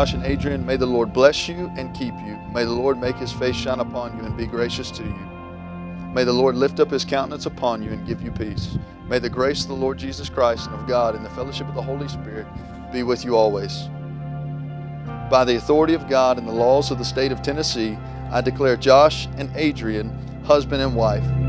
Josh and Adrienne, may the Lord bless you and keep you. May the Lord make his face shine upon you and be gracious to you. May the Lord lift up his countenance upon you and give you peace. May the grace of the Lord Jesus Christ and of God and the fellowship of the Holy Spirit be with you always. By the authority of God and the laws of the state of Tennessee, I declare Josh and Adrienne husband and wife.